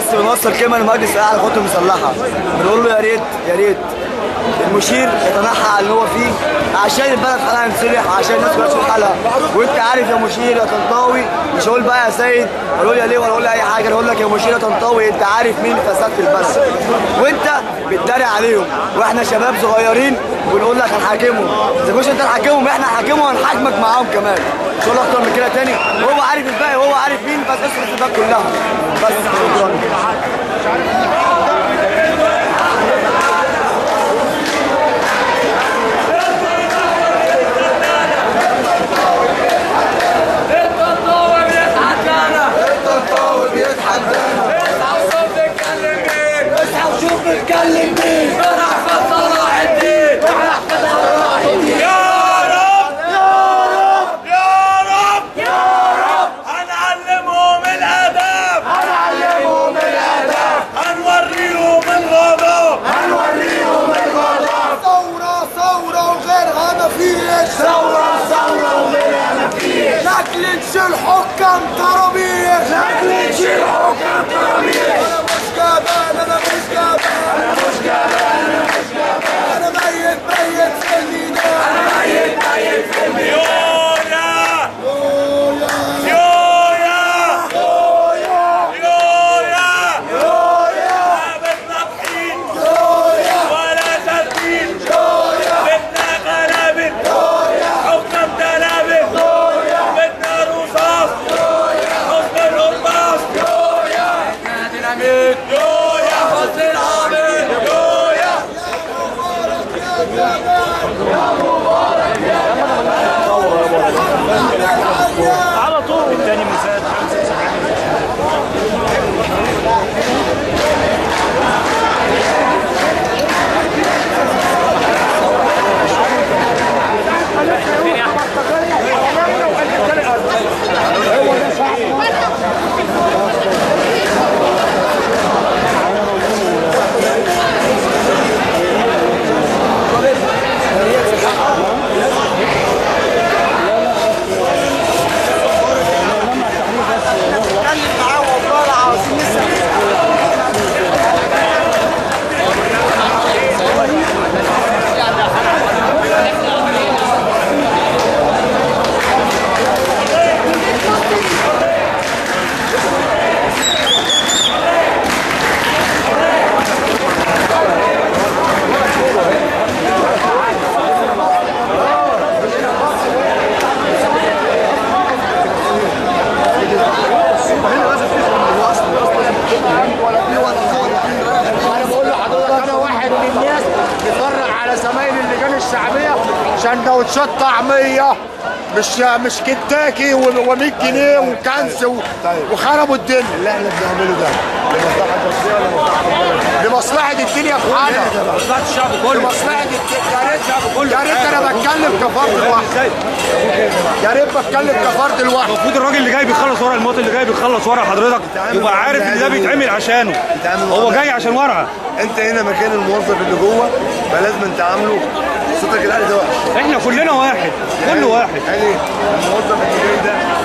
بنوصل كلمه للمجلس الاعلى للقوات المسلحه، بنقول له يا ريت المشير يتنحى على اللي هو فيه عشان البلد حالها ينصلح، عشان الناس كلها تشوف حالها. وانت عارف يا مشير يا طنطاوي، مش هقول بقى يا سيد ولا اقول يا ليه ولا اقول اي حاجه، انا اقول لك يا مشير يا طنطاوي، انت عارف مين فساد في البلد وانت بتداري عليهم، واحنا شباب صغيرين وبنقول لك هنحاكمهم. اذا كنتش انت هنحاكمهم احنا هنحاكمهم وهنحاكمك معاهم كمان. مش هقول اكتر من كده تاني، وهو عارف الباقي وهو عارف مين، بس اصرف البلد كلها بس. شكرا. نتكلم مين؟ احمد صلاح الدين. احمد صلاح الدين. يا رب يا رب يا رب يا رب هنعلمهم الادب، هنعلمهم الادب، هنوريهم الغضب، هنوريهم الغضب. ثورة ثورة وغيرها مفيش، ثورة ثورة وغيرها مفيش. شكل نشيل حكام طرابيش، شكل نشيل حكام طرابيش. انا مش جبان، انا مش جبان، انا مش جبان، انا مش جبان. انا ميت ميت في الميدان، انا ميت ميت في الميدان. على طول الثاني مساعد زمايل اللجان الشعبيه سندوتشات طعميه مش كنتاكي و100 جنيه وكنز وخربوا الدنيا. اللي احنا بنعمله ده لمصلحه شخصيه ولا مصلحه؟ لمصلحه الدنيا في حاجه، لمصلحه الشعب كله، لمصلحه الشعب. يا ريت انا بتكلم كفرد لوحدي، يا ريت بتكلم كفرد لوحدي. المفروض الراجل اللي جاي بيخلص ورق، المواطن اللي جاي بيخلص ورق حضرتك يبقى عارف ان ده بيتعمل عشانه، هو جاي عشان ورقه. انت هنا مكان الموظف اللي جوه فلازم تعامله صوتك العالي ده وحش. احنا كلنا واحد، كله واحد. يعني الموظف اللي جاي ده